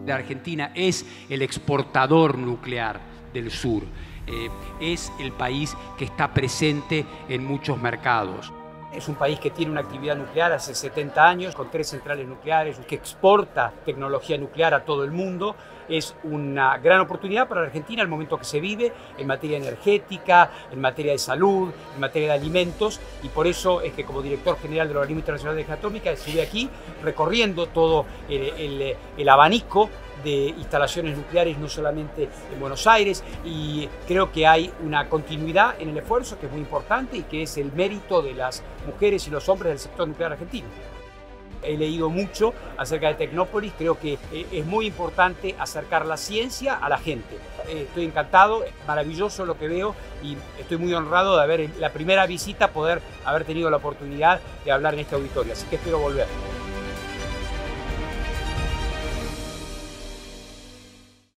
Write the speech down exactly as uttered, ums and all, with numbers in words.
La Argentina es el exportador nuclear del sur, eh, es el país que está presente en muchos mercados. Es un país que tiene una actividad nuclear hace setenta años, con tres centrales nucleares, que exporta tecnología nuclear a todo el mundo. Es una gran oportunidad para la Argentina el momento que se vive en materia energética, en materia de salud, en materia de alimentos, y por eso es que como director general del Organismo Internacional de Energía Atómica estuve aquí recorriendo todo el, el, el abanico de instalaciones nucleares, no solamente en Buenos Aires, y creo que hay una continuidad en el esfuerzo que es muy importante y que es el mérito de las mujeres y los hombres del sector nuclear argentino. He leído mucho acerca de Tecnópolis, creo que es muy importante acercar la ciencia a la gente. Estoy encantado, maravilloso lo que veo y estoy muy honrado de haber, en la primera visita, poder haber tenido la oportunidad de hablar en este auditorio, así que espero volver.